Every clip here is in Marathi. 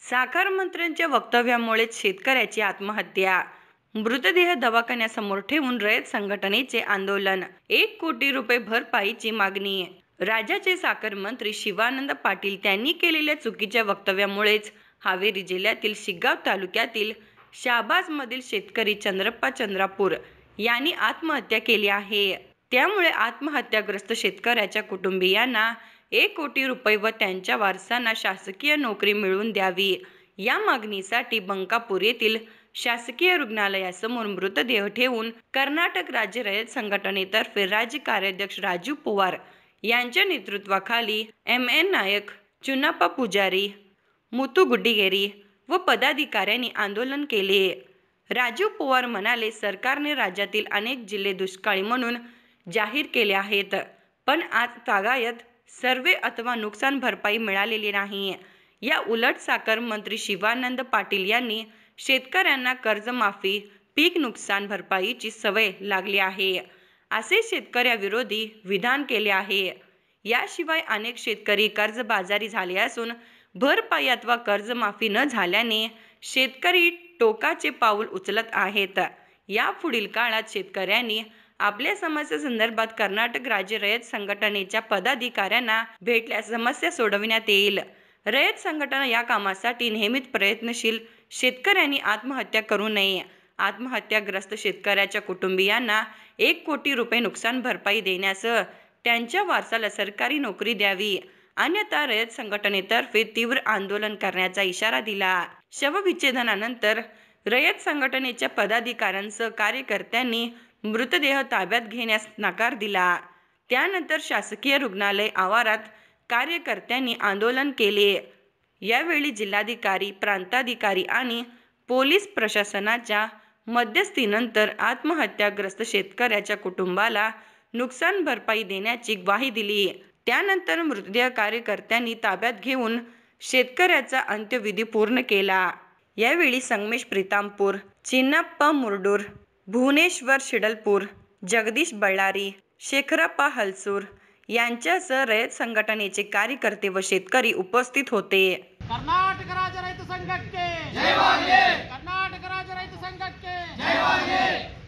साखर मंत्र्यांच्या वक्तव्यामुळेच शेतकऱ्याची आत्महत्या. मृतदेह दवाखान्यासमोर ठेवून रयत संघटनेचे आंदोलन. 1 कोटी रुपये भरपाईची मागणी. राज्याचे साखर मंत्री शिवानंद पाटील त्यांनी केलेल्या चुकीच्या वक्तव्यामुळेच हावेरी जिल्ह्यातील शिग्गाव तालुक्यातील शाहबाजमधील शेतकरी चंद्रप्पा चंद्रापूर यांनी आत्महत्या केली आहे. त्यामुळे आत्महत्याग्रस्त शेतकऱ्याच्या कुटुंबियांना 1 कोटी रुपये व त्यांच्या वारसांना शासकीय नोकरी मिळवून द्यावी या मागणीसाठी बंकापूर येथील शासकीय रुग्णालयासमोर मृतदेह ठेवून कर्नाटक राज्य रयत संघटनेतर्फे राज्य कार्याध्यक्ष राजू पवार यांच्या नेतृत्वाखाली MN नायक, चुन्नाप्पा पुजारी, मुथू गुड्डीगेरी व पदाधिकाऱ्यांनी आंदोलन केले. राजू पवार म्हणाले, सरकारने राज्यातील अनेक जिल्हे दुष्काळी म्हणून जाहीर केले आहेत, पण आज तागायत सर्वे अथवा नुकसान भरपाई मिळालेली नाही. या उलट साखर मंत्री शिवानंद पाटील यांनी शेतकऱ्यांना कर्जमाफी, पीक नुकसान भरपाईची सवय लागली आहे असे शेतकऱ्याविरोधी विधान केले आहे. याशिवाय अनेक शेतकरी कर्जबाजारी झाले असून भरपाई अथवा कर्जमाफी न झाल्याने शेतकरी टोकाचे पाऊल उचलत आहेत. यापुढील काळात शेतकऱ्यांनी आपल्या समस्या संदर्भात कर्नाटक राज्य रयत संघटनेच्या पदाधिकाऱ्यांना भेटल्यास समस्या सोडविण्यात येईल. रयत संघटना या कामासाठी नेहमीच प्रयत्नशील. शेतकऱ्यांनी आत्महत्या करू नये. आत्महत्याग्रस्त शेतकऱ्याच्या कुटुंबियांना 1 कोटी रुपये नुकसान भरपाई देण्यासह त्यांच्या वारसाला सरकारी नोकरी द्यावी, अन्यथा रयत संघटनेतर्फे तीव्र आंदोलन करण्याचा इशारा दिला. शवविच्छेदनानंतर रयत संघटनेच्या पदाधिकाऱ्यांसह कार्यकर्त्यांनी मृतदेह ताब्यात घेण्यास नकार दिला. त्यानंतर शासकीय रुग्णालय आवारात कार्यकर्त्यांनी आंदोलन केले. यावेळी जिल्हाधिकारी, प्रांताधिकारी आणि पोलीस प्रशासनाच्या मध्यस्थीनंतर आत्महत्याग्रस्त शेतकऱ्याच्या कुटुंबाला नुकसान भरपाई देण्याची ग्वाही दिली. त्यानंतर मृतदेह कार्यकर्त्यांनी ताब्यात घेऊन शेतकऱ्याचा अंत्यविधी पूर्ण केला. यावेळी संगमेश प्रीतामपूर, चिन्नाप्पा मुरडूर, भुवनेश्वर शिडलपूर, जगदीश बळ्ळारी, शेखरप्पा हलसूर यांच्यासह रयत संघटनेचे कार्यकर्ते व शेतकरी उपस्थित होते. कर्नाटक राज्य ರೈತ ಸಂಘಕ್ಕೆ ಜಯವಾಗಲಿ. कर्नाटक राज्य ರೈತ ಸಂಘಕ್ಕೆ ಜಯವಾಗಲಿ.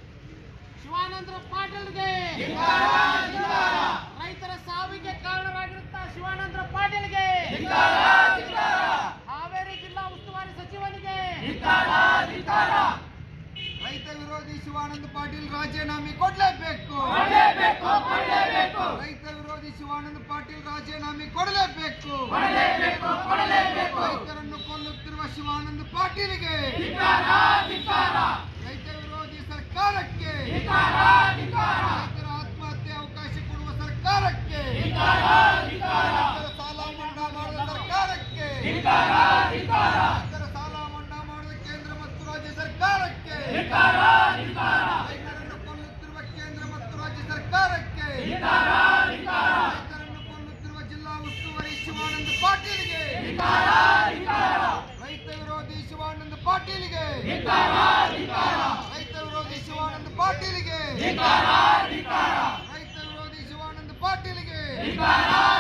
ಶಿವಾನಂದ ಪಾಟೀಲ್ಗೆ ಧಿಕ್ಕಾರ. ರೈತರ ಸಾವಿಗೆ ಕಾರಣರಾಗಿರುತ್ತ ಶಿವಾನಂದ ಪಾಟೀಲ್ಗೆ ಧಿಕ್ಕಾರ. ಹಾವೇರಿ ಜಿಲ್ಲಾ ಉಸ್ತುವಾರಿ ಸಚಿವನಿಗೆ ಧಿಕ್ಕಾರ. ರೈತ ವಿರೋಧಿ ಶಿವಾನಂದ ಪಾಟೀಲ್ ರಾಜೀನಾಮೆ ಕೊಡಲೇಬೇಕು. ರೈತ ವಿರೋಧಿ ಶಿವಾನಂದ ಪಾಟೀಲ್ ರಾಜೀನಾಮೆ ಕೊಡಲೇಬೇಕು. ರೈತರನ್ನು ಕೊಲ್ಲುತ್ತಿರುವ ಶಿವಾನಂದ ಪಾಟೀಲ್ಗೆ ರೈತ ವಿರೋಧಿ ಸರ್ಕಾರಕ್ಕೆ, ರೈತರ ಆತ್ಮಹತ್ಯೆ ಅವಕಾಶ ಕೊಡುವ ಸರ್ಕಾರಕ್ಕೆ, ರೈತರ ಸಾಲ ಮನ್ನಾ ಮಾಡುವ ಸರ್ಕಾರಕ್ಕೆ, ರೈತರ ಸಾಲ ಮನ್ನಾ ಮಾಡುವ ಕೇಂದ್ರ ಮತ್ತು ರಾಜ್ಯ ಸರ್ಕಾರಕ್ಕೆ, ರೈತರನ್ನು ಕೊಲ್ಲುತ್ತಿರುವ ಕೇಂದ್ರ ಮತ್ತು ರಾಜ್ಯ ಸರ್ಕಾರಕ್ಕೆ, ರೈತರನ್ನು ಕೊಲ್ಲುತ್ತಿರುವ ಜಿಲ್ಲಾ ಉಸ್ತುವಾರಿ ಶಿವಾನಂದ ಪಾಟೀಲ್ಗೆ, ರೈತ ವಿರೋಧಿ ಶಿವಾನಂದ ಪಾಟೀಲ್ಗೆ, ರೈತ ವಿರೋಧಿ ಶಿವಾನಂದ ಪಾಟೀಲ್ಗೆ, ರೈತ ವಿರೋಧಿ ಶಿವಾನಂದ ಪಾಟೀಲ್ಗೆ